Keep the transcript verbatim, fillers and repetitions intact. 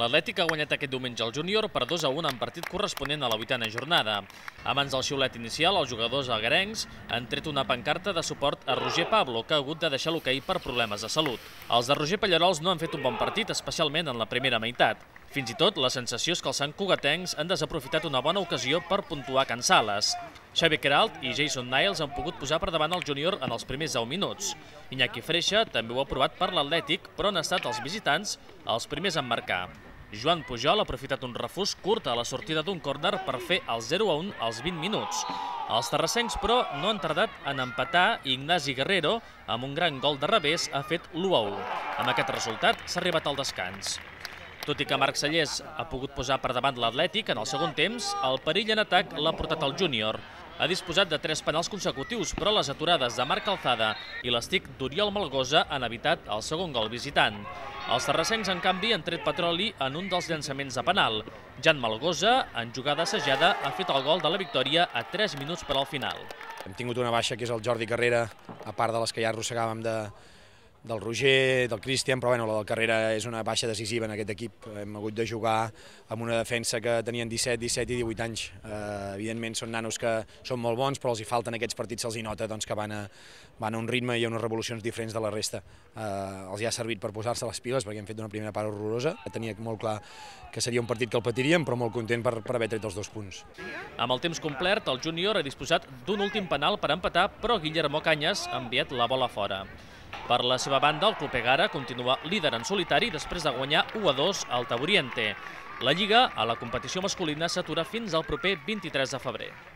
L'Atlètic ha guanyat aquest diumenge el júnior per dos a un en partit corresponent a la vuitena jornada. Abans del xiulet inicial, els jugadors alguerencs han tret una pancarta de suport a Roger Pablo, que ha hagut de deixar l'hoquei per problemes de salut. Els de Roger Pallarols no han fet un bon partit, especialment en la primera meitat. Fins i tot, la sensació és que els santcugatencs han desaprofitat una bona ocasió per puntuar Can Sales. Xavi Queralt i Jason Niles han pogut posar per davant el júnior en els primers deu minuts. Iñaki Freixa també ho ha provat per l'Atlètic, però han estat els visitants els primers en marcar. Joan Pujol ha aprofitat un refús curt a la sortida d'un córner per fer el zero a un als vint minuts. Els terrassencs, però, no han tardat en empatar i Ignasi Guerrero, amb un gran gol de revés, ha fet l'u a u. Amb aquest resultat s'ha arribat al descans. Tot i que Marc Sallés ha pogut posar per davant l'Atlètic en el segon temps, el perill en atac l'ha portat el júnior. Ha disposat de tres penals consecutius, però les aturades de Marc Calzada i l'estic d'Oriol Malgosa han evitat el segon gol visitant. Els terrassencs, en canvi, han tret petroli en un dels llançaments de penal. Jan Malgosa, en jugada assajada, ha fet el gol de la victòria a tres minuts per al final. Hem tingut una baixa, que és el Jordi Carrera, a part de les que ja arrossegàvem de, del Roger, del Cristian, però bueno, la del Carrera és una baixa decisiva en aquest equip. Hem hagut de jugar amb una defensa que tenien disset, disset i divuit anys. Eh, evidentment són nanos que són molt bons, però els hi falten aquests partits, se'ls hi nota doncs, que van a, van a un ritme i a unes revolucions diferents de la resta. Eh, els hi ha servit per posar-se les piles, perquè hem fet una primera part horrorosa. Tenia molt clar que seria un partit que el patiríem, però molt content per, per haver tret els dos punts. Amb el temps complert, el júnior ha disposat d'un últim penal per empatar, però Guillermo Cañas ha enviat la bola fora. Per la seva banda, el Club Egara continua líder en solitari després de guanyar u a dos al Taburiente. La Lliga, a la competició masculina, s'atura fins al proper vint-i-tres de febrer.